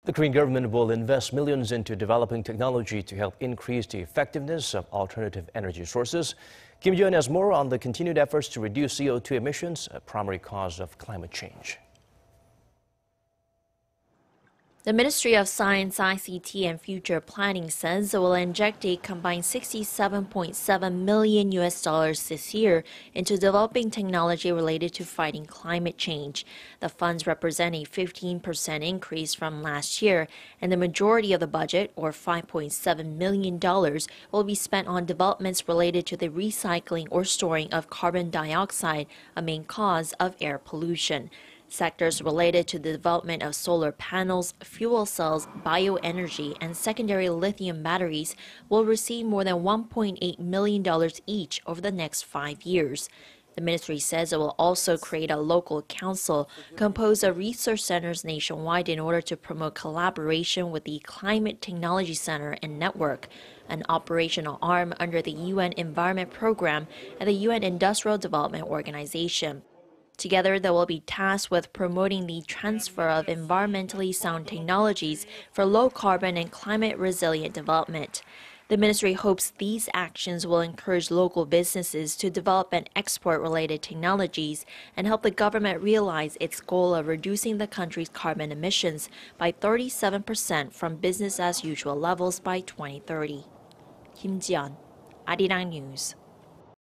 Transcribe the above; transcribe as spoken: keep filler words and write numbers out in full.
The Korean government will invest millions into developing technology to help increase the effectiveness of alternative energy sources. Kim Ji-yeon has more on the continued efforts to reduce C O two emissions, a primary cause of climate change. The Ministry of Science, I C T and Future Planning says it will inject a combined sixty-seven point seven million U S dollars this year into developing technology related to fighting climate change. The funds represent a fifteen percent increase from last year, and the majority of the budget, or five point seven million dollars, will be spent on developments related to the recycling or storing of carbon dioxide, a main cause of air pollution. Sectors related to the development of solar panels, fuel cells, bioenergy, and secondary lithium batteries will receive more than one point eight million dollars each over the next five years. The ministry says it will also create a local council composed of research centers nationwide in order to promote collaboration with the Climate Technology Center and Network, an operational arm under the U N Environment Program and the U N Industrial Development Organization. Together, they will be tasked with promoting the transfer of environmentally sound technologies for low-carbon and climate-resilient development. The ministry hopes these actions will encourage local businesses to develop and export related technologies and help the government realize its goal of reducing the country's carbon emissions by thirty-seven percent from business-as-usual levels by twenty thirty. Kim Ji-yeon, Arirang News.